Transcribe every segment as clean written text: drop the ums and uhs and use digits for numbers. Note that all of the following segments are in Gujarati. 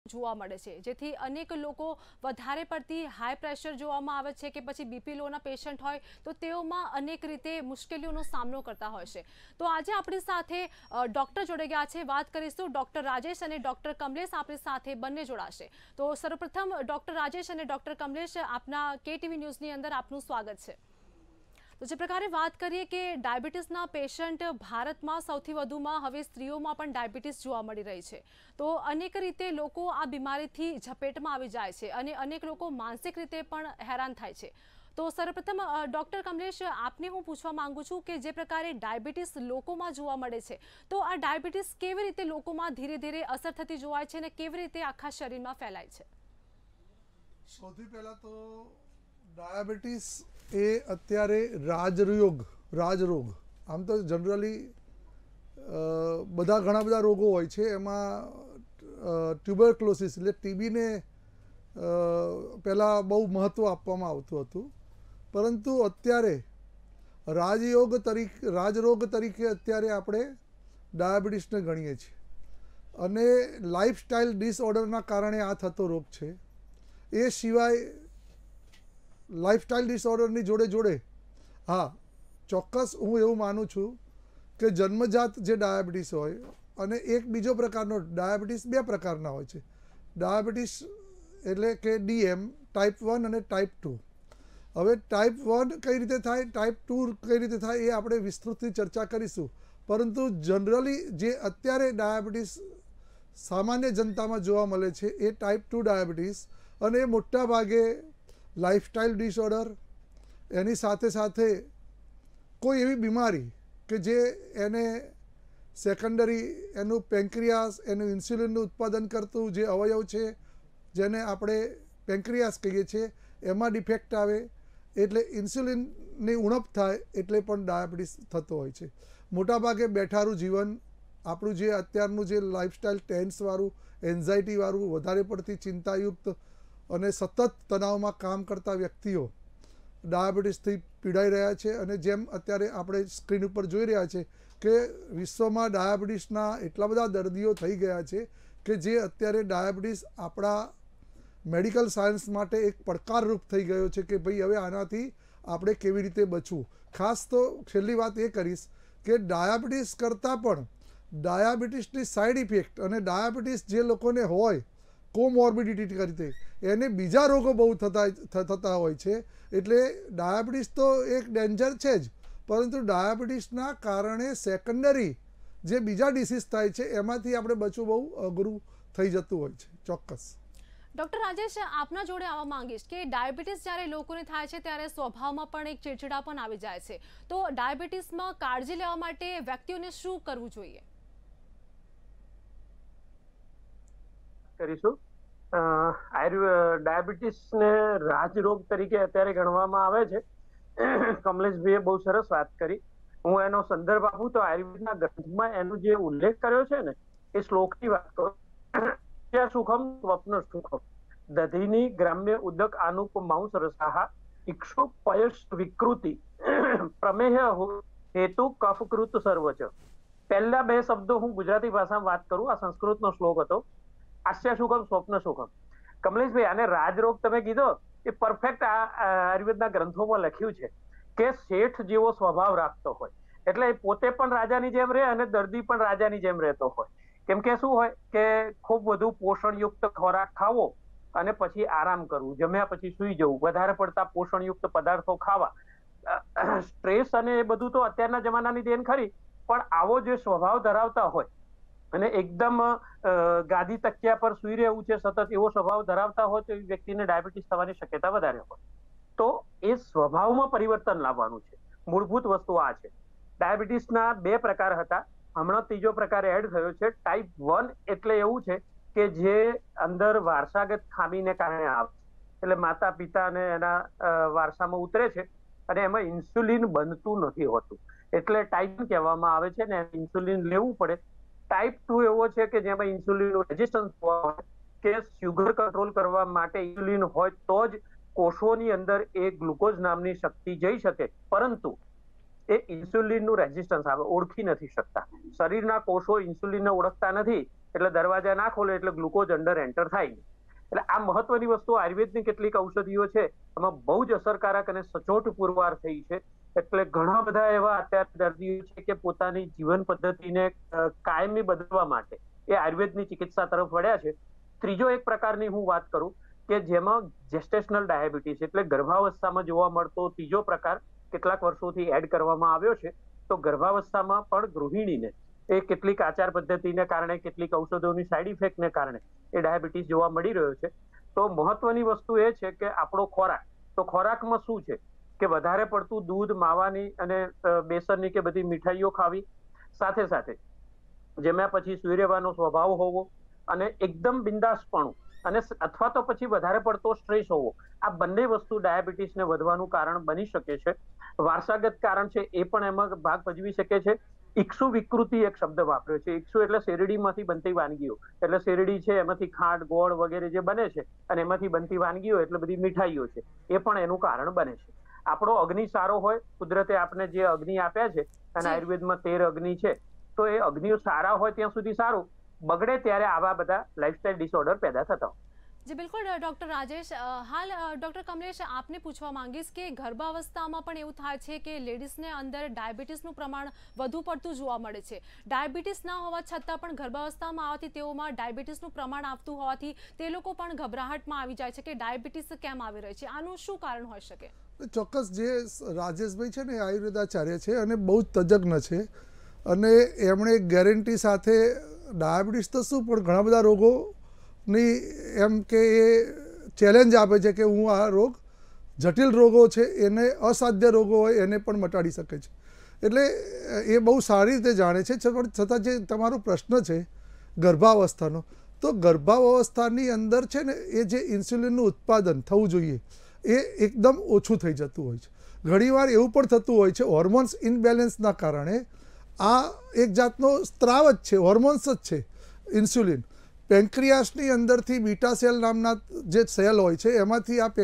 જોવા મળે છે, જેથી અનેક લોકો વધારે પડતી હાઈ પ્રેશર જોવામાં આવે છે કે પછી બીપી લોના પેશન્ટ હોય તો તેઓમાં અનેક રીતે મુશ્કેલીઓનો સામનો કરતા હોય છે। તો આજે આપણી સાથે ડૉક્ટર જોડે ગયા છે, વાત કરીશું। ડૉક્ટર રાજેશ અને ડૉક્ટર કમલેશ આપણી સાથે બંને જોડાશે। તો સર્વપ્રથમ ડૉક્ટર રાજેશ અને ડૉક્ટર કમલેશ, આપના કેટીવી ન્યૂઝની અંદર આપનું સ્વાગત છે। તો જે પ્રકારે વાત કરીએ કે ડાયાબિટીસના પેશન્ટ ભારતમાં સૌથી વધુમાં હવે સ્ત્રીઓમાં પણ ડાયાબિટીસ જોવા મળી રહી છે, તો અનેક રીતે લોકો આ બીમારીથી ઝપેટમાં આવી જાય છે અને અનેક લોકો માનસિક રીતે પણ હેરાન થાય છે। તો સર્વપ્રથમ ડૉક્ટર કમલેશ, આપને હું પૂછવા માંગુ છું કે જે પ્રકારે ડાયાબિટીસ લોકોમાં જોવા મળે છે, તો આ ડાયાબિટીસ કેવી રીતે લોકોમાં ધીરે ધીરે અસર થતી જોવાય છે અને કેવી રીતે આખા શરીરમાં ફેલાય છે? સૌથી પહેલા તો ડાયાબિટીસ એ અત્યારે રાજરોગ આમ તો જનરલી ઘણા બધા રોગો હોય છે, એમાં ટ્યુબરક્લોસિસ એટલે ટીબીને પહેલાં બહુ મહત્ત્વ આપવામાં આવતું હતું, પરંતુ અત્યારે રાજરોગ તરીકે અત્યારે આપણે ડાયાબિટીસને ગણીએ છીએ અને લાઇફસ્ટાઇલ ડિસઓર્ડરના કારણે આ થતો રોગ છે। એ સિવાય લાઇફસ્ટાઇલ ડિસઓર્ડરની જોડે હા, ચોક્કસ હું એવું માનું છું કે જન્મજાત જે ડાયાબિટીસ હોય અને એક બીજો પ્રકારનો ડાયાબિટીસ, બે પ્રકારના હોય છે। ડાયાબિટીસ એટલે કે ડીએમ ટાઈપ 1 અને ટાઈપ 2। હવે ટાઈપ 1 કઈ રીતે થાય, ટાઈપ 2 કઈ રીતે થાય એ આપણે વિસ્તૃતથી ચર્ચા કરીશું, પરંતુ જનરલી જે અત્યારે ડાયાબિટીસ સામાન્ય જનતામાં જોવા મળે છે એ ટાઈપ 2 ડાયાબિટીસ, અને એ મોટા ભાગે લાઇફસ્ટાઇલ ડિસઓર્ડર, એની સાથે સાથે કોઈ એવી બીમારી કે જે એને સેકન્ડરી એનું પેન્ક્રિયાસ, એનું ઇન્સ્યુલિનનું ઉત્પાદન કરતું જે અવયવ છે જેને આપણે પેન્ક્રિયાસ કહીએ છીએ, એમાં ડિફેક્ટ આવે એટલે ઇન્સ્યુલિનની ઉણપ થાય એટલે પણ ડાયાબિટીસ થતો હોય છે। મોટાભાગે બેઠારું જીવન, આપણું જે અત્યારનું જે લાઇફસ્ટાઇલ ટેન્સવાળું, એન્ઝાયટીવાળું, વધારે પડતી ચિંતાયુક્ત અને સતત તણાવમાં કામ કરતા વ્યક્તિઓ ડાયાબિટીસથી પીડાઈ રહ્યા છે। અને જેમ અત્યારે આપણે સ્ક્રીન ઉપર જોઈ રહ્યા છે કે વિશ્વમાં ડાયાબિટીસના એટલા બધા દર્દીઓ થઈ ગયા છે કે જે અત્યારે ડાયાબિટીસ આપણા મેડિકલ સાયન્સ માટે એક પડકારરૂપ થઈ ગયો છે કે ભાઈ હવે આનાથી આપણે કેવી રીતે બચવું। ખાસ તો છેલ્લી વાત એ કરીશ કે ડાયાબિટીસ કરતાં પણ ડાયાબિટીસની સાઇડ ઇફેક્ટ અને ડાયાબિટીસ જે લોકોને હોય કોમોર્બિડિટી રીતે એને બીજા રોગો બહુ થતા હોય છે, એટલે ડાયાબિટીસ તો એક ડેન્જર છે જ, પરંતુ ડાયાબિટીસના કારણે સેકન્ડરી જે બીજા ડિસીઝ થાય છે એમાંથી આપણે બચવું બહુ અઘરું થઈ જતું હોય છે। ચોક્કસ ડૉક્ટર રાજેશ, આપના જોડે આવવા માંગીશ કે ડાયાબિટીસ જ્યારે લોકોને થાય છે ત્યારે સ્વભાવમાં પણ એક ચીડચીડાપણ આવી જાય છે, તો ડાયાબિટીસમાં કાળજી લેવા માટે વ્યક્તિઓને શું કરવું જોઈએ? કરીશું ડાયાબિટીસને રાજરોગ તરીકે અત્યારે ગણવામાં આવે છે। કમલેશભાઈએ બહુ સરસ વાત કરી। હું એનો સંદર્ભ આપું તો આયુર્વેદના ગ્રંથમાં એનો જે ઉલ્લેખ કર્યો છે ને એ શ્લોકની વાત કરું। સુખમ સ્વપ્ન સુખમ દધીની ગ્રામ્ય ઉદક આનુપ માંસ રસાહ ઇક્ષુ પયશ વિકૃતિ પ્રમેહ હેતુ કફકૃત સર્વચ। પહેલા બે શબ્દો હું ગુજરાતી ભાષામાં વાત કરું, આ સંસ્કૃતનો શ્લોક હતો। હાસ્ય સુખમ સ્વપ્ન સુખમ। કમલેશભાઈ, આને રાજરોગ તમે કીધો એ પરફેક્ટ આયુર્વેદના ગ્રંથોમાં લખ્યું છે કે શેઠ જેવો સ્વભાવ રાખતો હોય, એટલે પોતે પણ રાજાની જેમ રહે અને દર્દી પણ રાજાની જેમ રહેતો હોય। કેમ કે શું હોય કે ખૂબ વધુ પોષણયુક્ત ખોરાક ખાવો અને પછી આરામ કરવું, જમ્યા પછી સૂઈ જવું, વધારે પડતા પોષણયુક્ત પદાર્થો ખાવા, સ્ટ્રેસ અને એ બધું તો અત્યારના જમાનાની દેન ખરી, પણ આવો જે સ્વભાવ ધરાવતા હોય અને એકદમ ગાદી તકિયા પર સૂઈ રહેવું છે સતત, એવો સ્વભાવ ધરાવતા હોય તો એ વ્યક્તિને ડાયાબિટીસ થવાની શક્યતા વધારે હોય। તો એ સ્વભાવમાં પરિવર્તન લાવવાનું છે, મૂળભૂત વસ્તુ આ છે। ડાયાબિટીસના બે પ્રકાર હતા, હમણાં ત્રીજો પ્રકાર એડ થયો છે। ટાઈપ 1 એટલે એવું છે કે જે અંદર વારસાગત ખામીને કારણે આવે, એટલે માતા પિતા અને એના વારસામાં ઉતરે છે અને એમાં ઇન્સ્યુલિન બનતું નથી હોતું, એટલે ટાઈપ કહેવામાં આવે છે ને ઇન્સ્યુલિન લેવું પડે। ટાઈપ 2 એવો છે કે જેમાં ઇન્સ્યુલિનનું રેઝિસ્ટન્સ હોય કે શુગર કંટ્રોલ કરવા માટે ઇન્સ્યુલિન હોય તો જ કોષોની અંદર એ ગ્લુકોઝ નામની શક્તિ જઈ શકે, પરંતુ એ ઇન્સ્યુલિનનું રેઝિસ્ટન્સ આવે, ઓળખી નથી શકતા। શરીરના કોષો ઇન્સ્યુલિનને ઓળખતા નથી એટલે દરવાજા ના ખોલે એટલે ગ્લુકોઝ અંડર એન્ટર થાય નહીં. એટલે આ મહત્વની વસ્તુ આયુર્વેદની કેટલીક ઔષધિઓ છે એમાં બહુ જ અસરકારક અને સચોટ પુરવાર થઈ છે. એટલે ઘણા બધા એવા અત્યારે દર્દીઓ છે કે પોતાની જીવન પદ્ધતિને કાયમી બદલવા માટે એ આયુર્વેદની ચિકિત્સા તરફ વળ્યા છે. ત્રીજો એક પ્રકારની હું વાત કરું કે જેમાં જેસ્ટેશનલ ડાયાબિટીસ એટલે ગર્ભાવસ્થામાં જોવા મળતો ત્રીજો પ્રકાર કેટલાક વર્ષોથી એડ કરવામાં આવ્યો છે. તો ગર્ભાવસ્થામાં પણ ગૃહિણીને એ કેટલીક આચાર પદ્ધતિને કારણે કેટલીક ઔષધોની સાઈડ ઇફેક્ટને કારણે એ ડાયાબિટીસ જોવા મળી રહ્યો છે. તો મહત્વની વસ્તુ એ છે કે આપણો ખોરાક, તો ખોરાકમાં શું છે કે વધારે પડતું દૂધ, માવાની અને બેસનની કે બધી મીઠાઈઓ ખાવી, સાથે સાથે જેમાં પછી સૂર્યવાનો સ્વભાવ હોવો અને એકદમ બિંદાસપણું અને અથવા તો પછી વધારે પડતો સ્ટ્રેસ હોવો, આ બંને વસ્તુ ડાયાબિટીસને વધવાનું કારણ બની શકે છે. વારસાગત કારણ છે એ પણ એમાં ભાગ ભજવી શકે છે. ઇક્ષુ વિકૃતિ એક શબ્દ વાપર્યો છે. ઇક્ષુ એટલે શેરડીમાંથી બનતી વાનગીઓ, એટલે શેરડી છે એમાંથી ખાંડ, ગોળ વગેરે જે બને છે અને એમાંથી બનતી વાનગીઓ એટલે બધી મીઠાઈઓ છે, એ પણ એનું કારણ બને છે. આપણો અગ્નિ સારો હોય, કુદરતે આપણે જે અગ્નિ આપ્યા છે અને આયુર્વેદમાં 13 અગ્નિ છે, તો એ અગ્નિઓ સારા હોય ત્યાં સુધી સારું, બગડે ત્યારે આવા બધા લાઇફસ્ટાઇલ ડિસઓર્ડર પેદા થતા હોય. જી બિલકુલ ડૉક્ટર રાજેશ, હાલ ડૉક્ટર કમલેશ આપને પૂછવા માંગીશ કે ગર્ભાવસ્થામાં પણ એવું થાય છે કે લેડીઝને અંદર ડાયાબિટીસનું પ્રમાણ વધુ પડતું જોવા મળે છે. ડાયાબિટીસ ના હોવા છતાં પણ ગર્ભાવસ્થામાં આવવાથી તેઓમાં ડાયાબિટીસનું પ્રમાણ આવતું હોવાથી તે લોકો પણ ગભરાહટમાં આવી જાય છે કે ડાયાબિટીસ કેમ આવી રહી છે. આનું શું કારણ હોઈ શકે? ચોક્કસ જે રાજેશભાઈ છે ને આયુર્વેદાચાર્ય છે અને બહુ જ તજજ્ઞ છે અને એમણે ગેરંટી સાથે ડાયાબિટીસ તો શું પણ ઘણા બધા રોગોની એમ કે એ ચેલેન્જ આપે છે કે હું આ રોગ, જટિલ રોગો છે એને, અસાધ્ય રોગો હોય એને પણ મટાડી શકે છે. એટલે એ બહુ સારી રીતે જાણે છે. છતાં જે તમારો પ્રશ્ન છે ગર્ભાવસ્થાનો, તો ગર્ભાવસ્થાની અંદર છે ને એ જે ઇન્સ્યુલિનનું ઉત્પાદન થવું જોઈએ એ એકદમ ઓછું થઈ જતું હોય છે. ઘણીવાર એવું પણ થતું હોય છે હોર્મોન્સ ઇનબેલેન્સના કારણે. આ એક જાતનો સ્ત્રાવ જ છે, હોર્મોન્સ જ છે ઇન્સ્યુલિન. પેન્ક્રિયાસની અંદરથી બીટા સેલ નામના જે સેલ હોય છે એમાંથી આ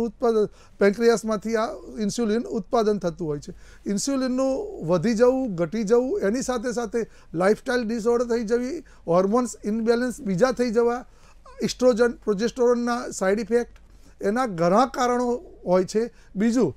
પેન્ક્રિયાસમાંથી આ ઇન્સ્યુલિન ઉત્પાદન થતું હોય છે. ઇન્સ્યુલિનનું વધી જવું, ઘટી જવું, એની સાથે સાથે લાઇફસ્ટાઇલ ડિસઓર્ડર થઈ જવી, હોર્મોન્સ ઇનબેલેન્સ બીજા થઈ જવા, ઇસ્ટ્રોજન, પ્રોજેસ્ટેરોનના સાઇડ ઇફેક્ટ, એના ઘણા કારણો હોય છે. બીજું,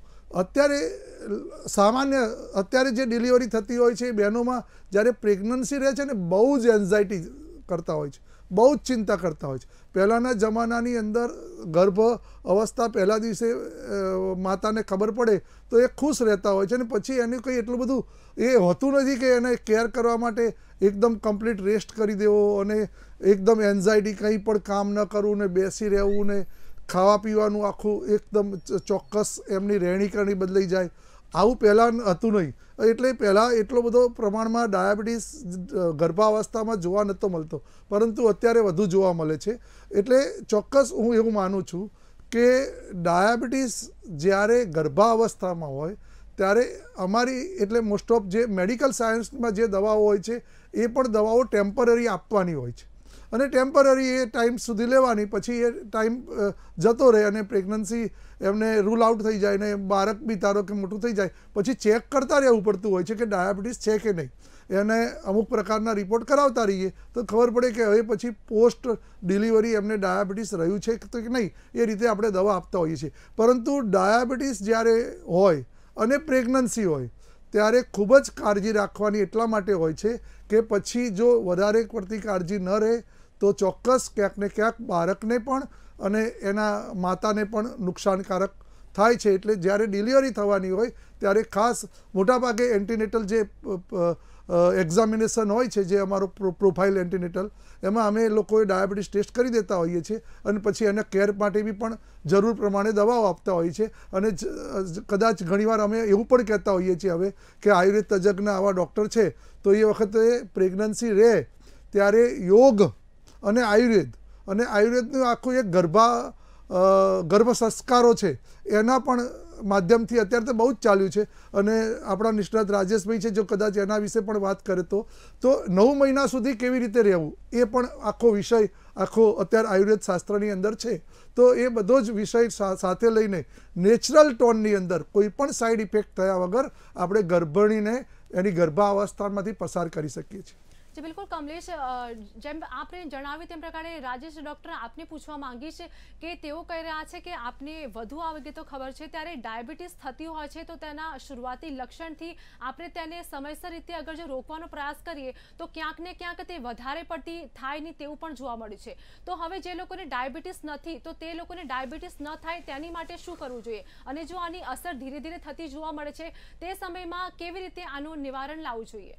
અત્યારે જે ડિલિવરી થતી હોય છે એ બહેનોમાં જ્યારે પ્રેગ્નન્સી રહે છે ને બહુ જ એન્ઝાયટી કરતા હોય છે, બહુ જ ચિંતા કરતા હોય છે. પહેલાંના જમાનાની અંદર ગર્ભ અવસ્થા પહેલા દિવસે માતાને ખબર પડે તો એ ખુશ રહેતા હોય છે અને પછી એને કંઈ એટલું બધું એ હોતું નથી કે એને કેર કરવા માટે એકદમ કમ્પ્લીટ રેસ્ટ કરી દેવો અને એકદમ એન્ઝાયટી, કંઈ પણ કામ ન કરવું ને બેસી રહેવું ને ખાવા પીવાનું આખું એકદમ ચોક્કસ એમની રહેણીકરણી બદલાઈ જાય, આવું પહેલાં હતું નહીં. એટલે પહેલાં એટલો બધો પ્રમાણમાં ડાયાબિટીસ ગર્ભાવસ્થામાં જોવા નહોતો મળતો, પરંતુ અત્યારે વધુ જોવા મળે છે. એટલે ચોક્કસ હું એવું માનું છું કે ડાયાબિટીસ જ્યારે ગર્ભાવસ્થામાં હોય ત્યારે અમારી એટલે મોસ્ટ ઓફ જે મેડિકલ સાયન્સમાં જે દવાઓ હોય છે એ પણ દવાઓ ટેમ્પરરી આપવાની હોય છે અને ટેમ્પરરી એ ટાઈમ સુધી લેવાની, પછી એ ટાઈમ જતો રહે અને પ્રેગ્નન્સી એમને રૂલ આઉટ થઈ જાય ને બાળક બી ધારો કે મોટું થઈ જાય પછી ચેક કરતા રહેવું પડતું હોય છે કે ડાયાબિટીસ છે કે નહીં. એને અમુક પ્રકારના રિપોર્ટ કરાવતા રહીએ તો ખબર પડે કે હવે પછી પોસ્ટ ડિલિવરી એમને ડાયાબિટીસ રહ્યું છે કે નહીં, એ રીતે આપણે દવા આપતા હોઈએ છીએ. પરંતુ ડાયાબિટીસ જ્યારે હોય અને પ્રેગ્નન્સી હોય ત્યારે ખૂબ જ કાળજી રાખવાની એટલા માટે હોય છે કે પછી જો વધારે પડતી કાળજી ન રહે તો ચોક્કસ ક્યાંક ને ક્યાંક બાળકને પણ અને એના માતાને પણ નુકસાનકારક થાય છે. એટલે જ્યારે ડિલિવરી થવાની હોય ત્યારે ખાસ મોટાભાગે એન્ટીનેટલ જે એક્ઝામિનેશન હોય છે, જે અમારો પ્રોફાઇલ એન્ટીનેટલ, એમાં અમે લોકોએ ડાયાબિટીસ ટેસ્ટ કરી દેતા હોઈએ છીએ અને પછી એના કેર માટે બી પણ જરૂર પ્રમાણે દવાઓ આપતા હોઈએ છીએ. અને કદાચ ઘણીવાર અમે એવું પણ કહેતા હોઈએ છીએ હવે કે આયુર્વેદ તજજ્ઞ આવા ડૉક્ટર છે તો એ વખતે પ્રેગ્નન્સી રહે ત્યારે યોગ અને આયુર્વેદનું આખું એક ગર્ભ સંસ્કારો છે એના પણ માધ્યમથી અત્યારે તો બહુ જ ચાલ્યું છે. અને આપણા નિષ્ણાત રાજેશભાઈ છે, જો કદાચ એના વિશે પણ વાત કરે તો 9 મહિના સુધી કેવી રીતે રહેવું એ પણ આખો વિષય અત્યારે આયુર્વેદ શાસ્ત્રની અંદર છે. તો એ બધો જ વિષય સાથે લઈને નેચરલ ટોનની અંદર કોઈ પણ સાઈડ ઇફેક્ટ થયા વગર આપણે ગર્ભણીને એની ગર્ભાવસ્થામાંથી પસાર કરી શકીએ છીએ. जी बिल्कुल कमलेश, જેમ આપને જણાવ્યું તેમ પ્રકારે રાજેશ ડૉક્ટર આપને પૂછવા માંગી છે કે તેઓ કહી રહ્યા છે કે આપને વધુ આ વિગતો ખબર છે, ત્યારે ડાયાબિટીસ થતી હોય છે તો તેના શરૂઆતી લક્ષણથી આપણે તેને સમયસર રીતે અગર જો રોકવાનો પ્રયાસ કરીએ તો ક્યાંક ને ક્યાંક તે વધારે પડતી થાય નહીં તેવું પણ જોવા મળ્યું છે. તો હવે જે લોકોને ડાયાબિટીસ નથી તો તે લોકોને ડાયાબિટીસ ન થાય તેની માટે શું કરવું જોઈએ, અને જો આની અસર ધીરે ધીરે થતી જોવા મળે છે તે સમયમાં કેવી રીતે આનું નિવારણ લાવવું જોઈએ?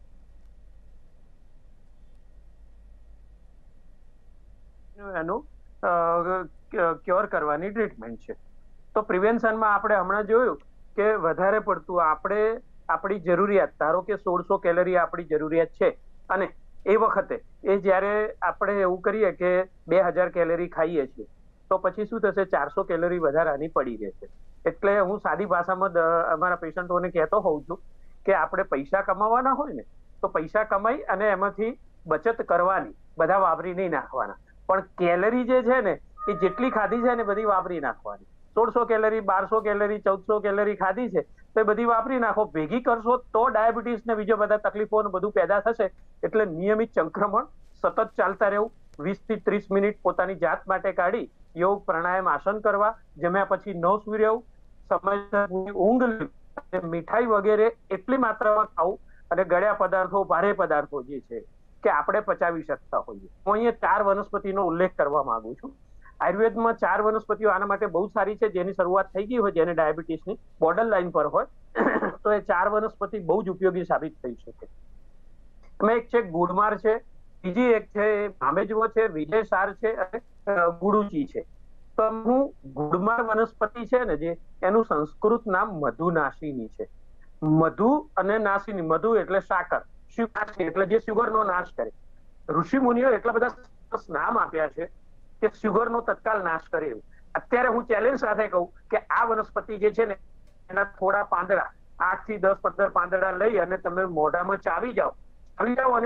એનું ક્યોર કરવાની ટ્રીટમેન્ટ છે. તો પ્રિવેન્શનમાં આપણે હમણાં જોયું કે વધારે પડતું આપણે આપણી જરૂરિયાત, ધારો કે 1600 કેલરી આપણી જરૂરિયાત છે, અને એ વખતે જ્યારે આપણે એવું કરીએ કે 2000 કેલરી ખાઈએ છીએ તો પછી શું થશે, 400 કેલરી વધારાની પડી રહેશે. એટલે હું સાદી ભાષામાં અમારા પેશન્ટોને કહેતો હોઉં છું કે આપણે પૈસા કમાવાના હોય ને તો પૈસા કમાઈ અને એમાંથી બચત કરવાની, બધા વાપરી નહીં નાખવાના. પણ કેલરી જે છે ને એ જેટલી ખાધી છે ને બધી વાપરી નાખવાની. 1600 કેલરી, 1200 કેલરી, 1400 કેલરી ખાધી છે તો એ બધી વાપરી નાખો. ભેગી કરશો તો ડાયાબિટીસ ને બીજા બધા તકલીફો બધું પેદા થશે. એટલે નિયમિત સંક્રમણ સતત ચાલતા રહેવું, 20 થી 30 મિનિટ પોતાની જાત માટે કાઢી યોગ, પ્રાણાયામ, આસન કરવા, જમ્યા પછી ન સૂઈ રહેવું, સમયસર ઊંઘ લેવી, મીઠાઈ વગેરે એટલી માત્રામાં ખાવું, અને ગળ્યા પદાર્થો, ભારે પદાર્થો જે છે કે આપણે પચાવી શકતા હોઈએ. હું અહીંયા 4 વનસ્પતિનો ઉલ્લેખ કરવા માંગુ છું. આયુર્વેદમાં 4 વનસ્પતિઓ આના માટે બહુ સારી છે. જેની શરૂઆત થઈ ગઈ હોય, જેને ડાયાબિટીસની બોર્ડર લાઈન પર હોય તો એ 4 વનસ્પતિ બહુ જ ઉપયોગી સાબિત થઈ શકે. એમાં એક છે ગુડમાર છે, બીજી એક છે ભામેજવો છે, વિજયસાર છે, અને ગુડુચી છે. તો હું ગુડમાર વનસ્પતિ છે ને જે, એનું સંસ્કૃત નામ મધુનાશિની છે. મધુ અને નાશિની, મધુ એટલે સાકર, એટલે જે શુગરનો નાશ કરે. ઋષિ મુનિઓ એટલા બધા નામ આપ્યા છે કે શુગરનો તત્કાલ નાશ કરે એવું. અત્યારે હું ચેલેન્જ સાથે કહું કે આ વનસ્પતિ જે છે ને એના થોડા પાંદડા, 8 થી 10, 15 પાંદડા લઈ અને તમે મોઢામાં ચાવી જાઓ અને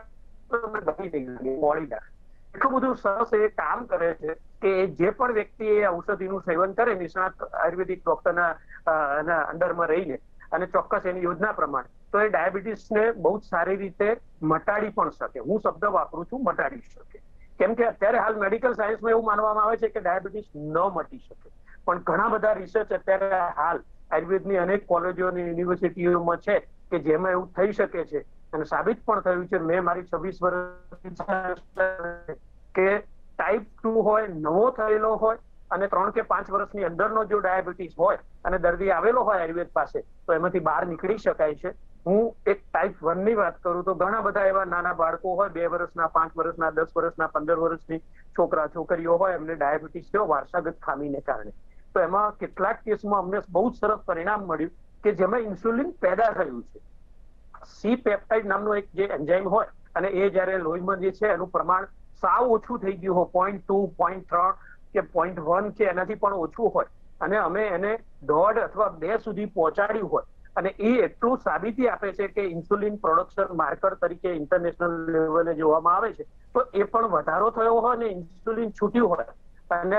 મોડી નાખે. એટલું બધું સરસ એ કામ કરે છે કે જે પણ વ્યક્તિ એ ઔષધિનું સેવન કરે, નિષ્ણાત આયુર્વેદિક ડોક્ટરના અંડરમાં રહીને અને ચોક્કસ એની યોજના પ્રમાણે, તો એ ડાયાબિટીસને બહુ જ સારી રીતે મટાડી પણ શકે. હું શબ્દ વાપરું છું, મટાડી શકે. કેમ કે અત્યારે હાલ મેડિકલ સાયન્સમાં એવું માનવામાં આવે છે કે ડાયાબિટીસ ન મટી શકે, પણ ઘણા બધા રિસર્ચ અત્યારે હાલ આયુર્વેદની અનેક કોલેજો અને યુનિવર્સિટીઓમાં છે કે જેમાં એવું થઈ શકે છે, અને સાબિત પણ થયું છે. મેં મારી 26 વર્ષ કે ટાઈપ 2 હોય, નવો થયેલો હોય, અને 3 કે 5 વર્ષની અંદરનો જો ડાયાબિટીસ હોય અને દર્દી આવેલો હોય આયુર્વેદ પાસે, તો એમાંથી બહાર નીકળી શકાય છે. હું એક ટાઈપ 1 ની વાત કરું તો ઘણા બધા એવા નાના બાળકો હોય, 2 વર્ષના, 5 વર્ષના, 10 વર્ષના, 15 વર્ષની છોકરા છોકરીઓ હોય, એમને ડાયાબિટીસ થયો વારસાગત ખામીને કારણે. તો એમાં કેટલાક કેસમાં અમને બહુ જ સરસ પરિણામ મળ્યું કે જેમાં ઇન્સ્યુલિન પેદા થયું છે. સી પેપ્ટાઇડ નામનો એક જે એન્ઝાઇમ હોય, અને એ જ્યારે લોહીમાં જે છે એનું પ્રમાણ સાવ ઓછું થઈ ગયું હોય, 0.2, 0.3 કે 0.1 કે એનાથી પણ ઓછું હોય, અને અમે એને 1.5 અથવા 2 સુધી પહોંચાડ્યું હોય, અને એ એટલું સાબિતી આપે છે કે ઇન્સ્યુલિન પ્રોડક્શન માર્કર તરીકે ઇન્ટરનેશનલ લેવલે જોવામાં આવે છે, તો એ પણ વધારો થયો હોય ને ઇન્સ્યુલિન છૂટ્યું હોય, અને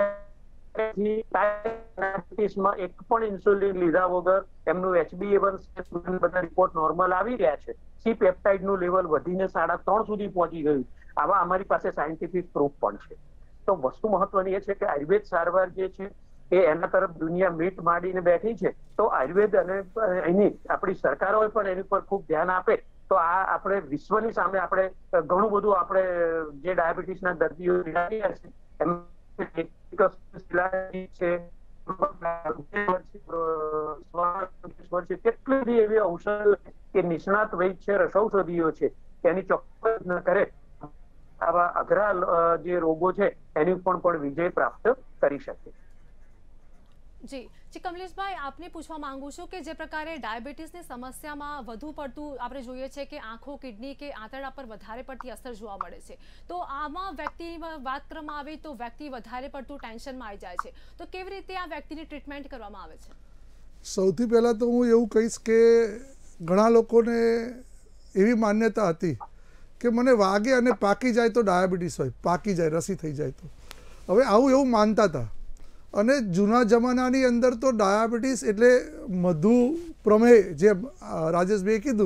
ડાયાબિટીસમાં એક પણ ઇન્સ્યુલિન લીધા વગર એમનું HbA1c બધા રિપોર્ટ નોર્મલ આવી રહ્યા છે. સી પેપ્ટાઇડનું લેવલ વધીને 3.5 સુધી પહોંચી ગયું. આવા અમારી પાસે સાયન્ટિફિક પ્રૂફ પણ છે. તો વસ્તુ મહત્વની એ છે કે આયુર્વેદ સારવાર જે છે એ એના તરફ દુનિયા મીટ માંડીને બેઠી છે. તો આયુર્વેદ અને એની આપણી સરકારોએ પણ એની પર ખૂબ ધ્યાન આપે તો આ આપણે વિશ્વની સામે આપણે ઘણું બધું આપણે જે ડાયાબિટીસના દર્દીઓ છે કેટલી બધી એવી ઔષધ કે નિષ્ણાત વૈદ છે, રસૌષધિઓ છે, એની ચોક્કસ ન કરે આવા અઘરા જે રોગો છે એની પણ વિજય પ્રાપ્ત કરી શકે. જી કમલેશભાઈ, આપને પૂછવા માંગુ છું કે જે પ્રકારે ડાયાબિટીસની સમસ્યામાં વધુ પડતું આપણે જોઈએ છે કે આંખો, કિડની કે આંતરડા પર વધારે પડતી અસર જોવા મળે છે, તો આમાં વ્યક્તિની વાત કરવામાં આવે તો વ્યક્તિ વધારે પડતું ટેન્શનમાં આવી જાય છે, તો કેવી રીતે આ વ્યક્તિની ટ્રીટમેન્ટ કરવામાં આવે છે? સૌથી પહેલાં તો હું એવું કહીશ કે ઘણા લોકોને એવી માન્યતા હતી કે મને વાગે અને પાકી જાય તો ડાયાબિટીસ હોય, પાકી જાય, રસી થઈ જાય તો. હવે આવું એવું માનતા હતા. અને જૂના જમાનાની અંદર તો ડાયાબિટીસ એટલે મધુ પ્રમેહ, જે રાજેશભાઈએ કીધું,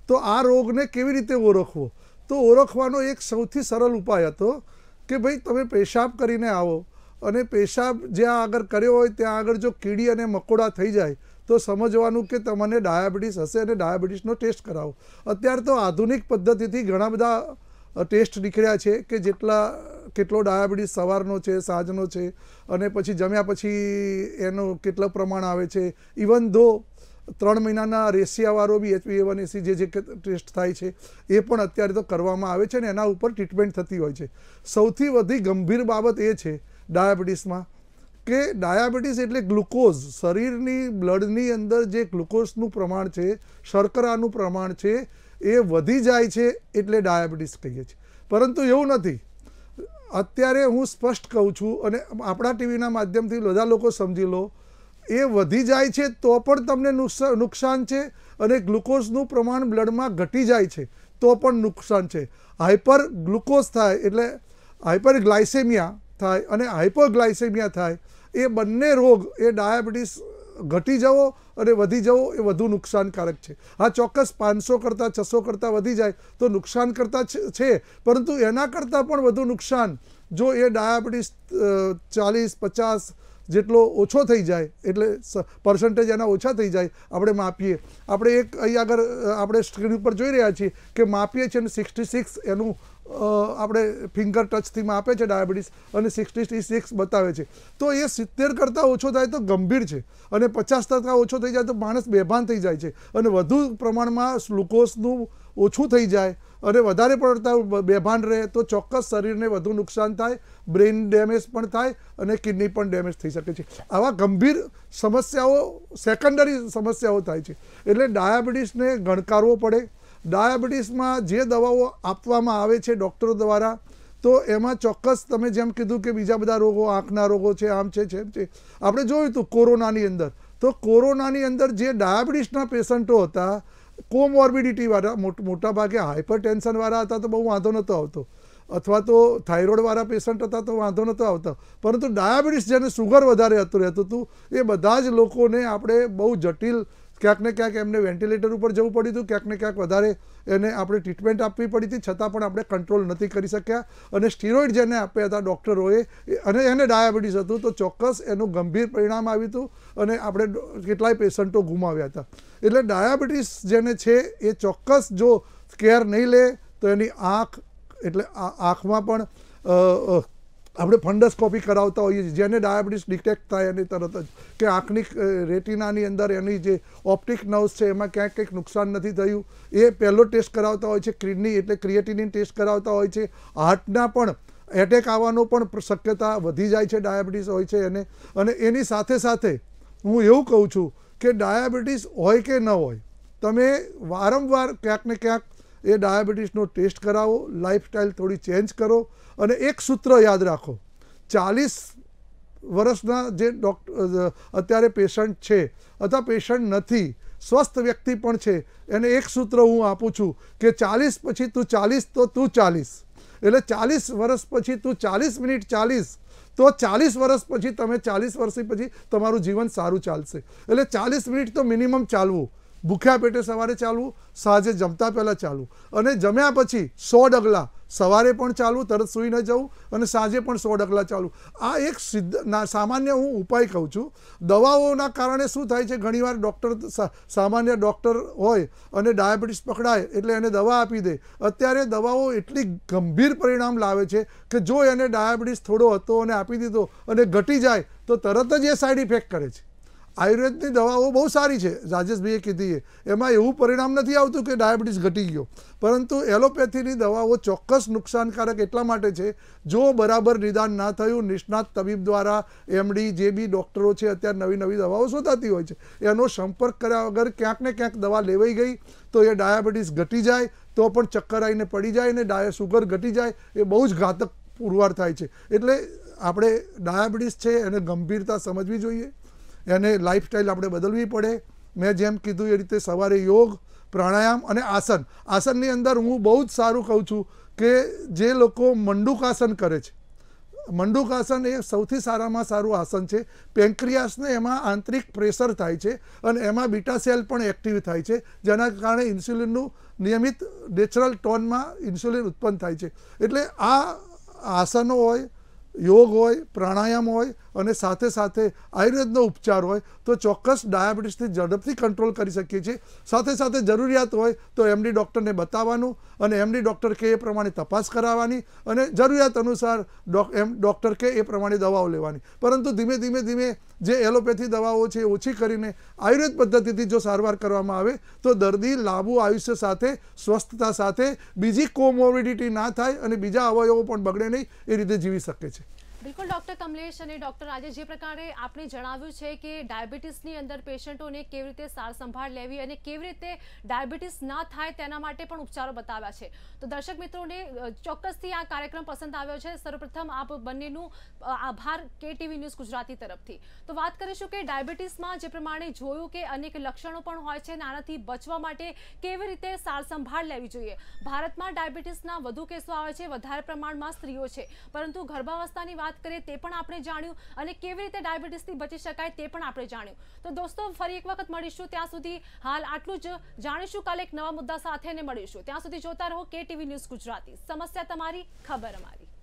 તો આ રોગને કેવી રીતે ઓળખવો? તો ઓળખવાનો એક સૌથી સરળ ઉપાય હતો કે ભાઈ તમે પેશાબ કરીને આવો અને પેશાબ જ્યાં આગળ કર્યો હોય ત્યાં આગળ જો કીડી અને મકોડા થઈ જાય તો સમજવાનું કે તમને ડાયાબિટીસ હશે અને ડાયાબિટીસનો ટેસ્ટ કરાવો. અત્યારે તો આધુનિક પદ્ધતિથી ઘણા બધા ટેસ્ટ નીકળ્યા છે કે કેટલો ડાયાબિટીસ સવારનો છે, સાંજનો છે, અને પછી જમ્યા પછી એનું કેટલું પ્રમાણ આવે છે. ઇવન ધો 3 મહિનાના રેશિયાવાળો બી HbA1c જે ટેસ્ટ થાય છે એ પણ અત્યારે તો કરવામાં આવે છે અને એના ઉપર ટ્રીટમેન્ટ થતી હોય છે. સૌથી વધુ ગંભીર બાબત એ છે ડાયાબિટીસમાં કે ડાયાબિટીસ એટલે ગ્લુકોઝ, શરીરની બ્લડની અંદર જે ગ્લુકોઝનું પ્રમાણ છે, શર્કરાનું પ્રમાણ છે એ વધી જાય છે એટલે ડાયાબિટીસ કહીએ છીએ. પરંતુ એવું નથી. અત્યારે હું સ્પષ્ટ કહું છું અને આપણા ટીવીના માધ્યમથી બધા લોકો સમજી લો, એ વધી જાય છે તો પણ તમને નુકસાન છે અને ગ્લુકોઝનું પ્રમાણ બ્લડમાં ઘટી જાય છે તો પણ નુકસાન છે. હાઇપર ગ્લુકોઝ થાય એટલે હાઇપરગ્લાયસેમિયા થાય અને હાઇપોગ્લાયસેમિયા થાય, એ બંને રોગ એ ડાયાબિટીસ ઘટી જવો અને વધી જવો એ વધુ નુકસાનકારક છે. હા, ચોક્કસ 500 કરતાં 600 કરતાં વધી જાય તો નુકસાન કરતાં છે, પરંતુ એના કરતાં પણ વધુ નુકસાન જો એ ડાયાબિટીસ 40-50 જેટલો ઓછો થઈ જાય, એટલે પર્સન્ટેજ એના ઓછા થઈ જાય, આપણે માપીએ. આપણે એક અહીં આગળ આપણે સ્ક્રીન ઉપર જોઈ રહ્યા છીએ કે માપીએ છીએ અને 66 એનું આપણે ફિંગર ટચથી માપે છે ડાયાબિટીસ અને 66 બતાવે છે. તો એ 70 કરતાં ઓછો થાય તો ગંભીર છે અને 50% ઓછો થઈ જાય તો માણસ બેભાન થઈ જાય છે અને વધુ પ્રમાણમાં ગ્લુકોઝનું ઓછું થઈ જાય અને વધારે પડતા બેભાન રહે તો ચોક્કસ શરીરને વધુ નુકસાન થાય, બ્રેઇન ડેમેજ પણ થાય અને કિડની પણ ડેમેજ થઈ શકે છે. આવા ગંભીર સમસ્યાઓ, સેકન્ડરી સમસ્યાઓ થાય છે. એટલે ડાયાબિટીસને ગણકારવો પડે. ડાયાબિટીસમાં જે દવાઓ આપવામાં આવે છે ડૉક્ટરો દ્વારા, તો એમાં ચોક્કસ તમે જેમ કીધું કે બીજા બધા રોગો, આંખના રોગો છે, આમ છે, છે. આપણે જોયું હતું કોરોનાની અંદર, તો કોરોનાની અંદર જે ડાયાબિટીસના પેશન્ટો હતા, કોમોર્બિડિટીવાળા, મોટા ભાગે હાઇપર ટેન્શનવાળા હતા તો બહુ વાંધો નહોતો આવતો, અથવા તો થાઇરોઇડવાળા પેશન્ટ હતા તો વાંધો નહોતો આવતો, પરંતુ ડાયાબિટીસ જેને સુગર વધારે રહેતું હતું એ બધા જ લોકોને આપણે બહુ જટિલ, ક્યાંક ને ક્યાંક એમને વેન્ટિલેટર ઉપર જવું પડ્યું હતું, ક્યાંક ને ક્યાંક વધારે એને આપણે ટ્રીટમેન્ટ આપવી પડી હતી, છતાં પણ આપણે કંટ્રોલ નથી કરી શક્યા. અને સ્ટીરોઇડ જેને આપ્યા હતા ડૉક્ટરોએ અને એને ડાયાબિટીસ હતું તો ચોક્કસ એનું ગંભીર પરિણામ આવ્યું હતું અને આપણે કેટલાય પેશન્ટો ગુમાવ્યા હતા. એટલે ડાયાબિટીસ જેને છે એ ચોક્કસ જો કેર નહીં લે તો એની આંખ, એટલે આંખમાં પણ આપણે ફંડસ્કોપી કરાવતા હોઈએ છીએ, જેને ડાયાબિટીસ ડિટેક્ટ થાય એની તરત જ કે આંખની રેટિનાની અંદર એની જે ઓપ્ટિક નર્વ્સ છે એમાં ક્યાંક કંઈક નુકસાન નથી થયું, એ પહેલો ટેસ્ટ કરાવતા હોય છે. કિડની એટલે ક્રિએટિનિન ટેસ્ટ કરાવતા હોય છે. હાર્ટના પણ એટેક આવવાનો પણ શક્યતા વધી જાય છે ડાયાબિટીસ હોય છે એને. અને એની સાથે સાથે હું એવું કહું છું કે ડાયાબિટીસ હોય કે ન હોય, તમે વારંવાર ક્યાંક ને ક્યાંક એ ડાયાબિટીસનો ટેસ્ટ કરાવો, લાઈફસ્ટાઈલ થોડી ચેન્જ કરો અને એક સૂત્ર યાદ રાખો. 40 વર્ષના જે અત્યારે પેશન્ટ છે અથવા પેશન્ટ નથી, સ્વસ્થ વ્યક્તિ પણ છે, એને એક સૂત્ર હું આપું છું કે 40 પછી તું 40 તો તું 40, એટલે 40 વર્ષ પછી તું 40 મિનિટ 40 તો 40 વર્ષ પછી તમે 40 વર્ષ પછી તમારું જીવન સારું ચાલશે. એટલે 40 મિનિટ તો મિનિમમ ચાલવું. ભૂખ્યા પેટે સવારે ચાલવું, સાંજે જમતા પહેલાં ચાલવું અને જમ્યા પછી 100 ડગલા સવારે પણ ચાલવું, તરત સૂઈ ન જવું, અને સાંજે પણ 100 ડગલા ચાલવું. આ એક સામાન્ય હું ઉપાય કહું છું. દવાઓના કારણે શું થાય છે, ઘણીવાર સામાન્ય ડૉક્ટર હોય અને ડાયાબિટીસ પકડાય એટલે એને દવા આપી દે. અત્યારે દવાઓ એટલી ગંભીર પરિણામ લાવે છે કે જો એને ડાયાબિટીસ થોડો હતો અને આપી દીધો અને ઘટી જાય તો તરત જ એ સાઈડ ઇફેક્ટ કરે છે. આયુર્વેદની દવાઓ બહુ સારી છે, રાજેશભાઈએ કીધી, એમાં એવું પરિણામ નથી આવતું કે ડાયાબિટીસ ઘટી ગયો, પરંતુ એલોપેથીની દવાઓ ચોક્કસ નુકસાનકારક એટલા માટે છે જો બરાબર નિદાન ના થયું, નિષ્ણાત તબીબ દ્વારા, MD જે બી ડૉક્ટરો છે અત્યારે નવી નવી દવાઓ શોધાતી હોય છે, એનો સંપર્ક કર્યા વગર ક્યાંક ને ક્યાંક દવા લેવાઈ ગઈ તો એ ડાયાબિટીસ ઘટી જાય તો પણ ચક્કર આવીને પડી જાય ને સુગર ઘટી જાય, એ બહુ જ ઘાતક પુરવાર થાય છે. એટલે આપણે ડાયાબિટીસ છે એને ગંભીરતા સમજવી જોઈએ, એને લાઈફસ્ટાઈલ આપણે બદલવી પડે. મેં જેમ કીધું એ રીતે સવારે યોગ, પ્રાણાયામ અને આસન. આસનની અંદર હું બહુ જ સારું કહું છું કે જે લોકો મંડુકાસન કરે છે, મંડુકાસન એ સૌથી સારામાં સારું આસન છે. પેન્ક્રિયાસને એમાં આંતરિક પ્રેશર થાય છે અને એમાં બીટા સેલ પણ એક્ટિવ થાય છે, જેના કારણે ઇન્સ્યુલિનનું નિયમિત નેચરલ ટોનમાં ઇન્સ્યુલિન ઉત્પન્ન થાય છે. એટલે આ આસનો હોય, યોગ હોય, પ્રાણાયામ હોય અને સાથે સાથે આયુર્વેદનો ઉપચાર હોય તો ચોક્કસ ડાયાબિટીસથી ઝડપથી કંટ્રોલ કરી શકીએ છીએ. સાથે સાથે જરૂરિયાત હોય તો એમડી ડૉક્ટરને બતાવવાનું અને એમડી ડૉક્ટર કે એ પ્રમાણે તપાસ કરાવવાની અને જરૂરિયાત અનુસાર ડૉક્ટર કે એ પ્રમાણે દવાઓ લેવાની. પરંતુ ધીમે ધીમે જે એલોપેથી દવાઓ છે એ ઓછી કરીને આયુર્વેદ પદ્ધતિથી જો સારવાર કરવામાં આવે તો દર્દી લાંબુ આયુષ્ય સાથે, સ્વસ્થતા સાથે, બીજી કોમોર્બિડિટી ના થાય અને બીજા અવયવો પણ બગડે નહીં, એ રીતે જીવી શકે છે. બિલકુલ ડૉક્ટર કમલેશ અને ડૉક્ટર આજે જે પ્રકારે આપણે જણાવ્યું છે કે ડાયાબિટીસની અંદર પેશન્ટોને કેવી રીતે સાર સંભાળ લેવી અને કેવી રીતે ડાયાબિટીસ ના થાય તેના માટે પણ ઉપચારો બતાવ્યા છે. તો દર્શક મિત્રોને ચોક્કસથી આ કાર્યક્રમ પસંદ આવ્યો છે. સર્વપ્રથમ આપ બંનેનું આભાર KTV ન્યૂઝ ગુજરાતી તરફથી. તો વાત કરીશું કે ડાયાબિટીસમાં જે પ્રમાણે જોયું કે અનેક લક્ષણો પણ હોય છે, આનાથી બચવા માટે કેવી રીતે સાર સંભાળ લેવી જોઈએ. ભારતમાં ડાયાબિટીસના વધુ કેસો આવે છે, વધારે પ્રમાણમાં સ્ત્રીઓ છે, પરંતુ ગર્ભાવસ્થાની વાત કરીએ તે પણ આપણે જાણ્યું અને કેવી રીતે ડાયાબિટીસથી બચી શકાય તે પણ આપણે જાણ્યું. તો દોસ્તો ફરી એક વખત મળીશું, ત્યાં સુધી હાલ આટલું જ જાણીશું. કાલે એક નવા મુદ્દા સાથે મળીશું. ત્યાં સુધી જોતા રહો KTV ન્યૂઝ ગુજરાતી. સમસ્યા તમારી, ખબર અમારી.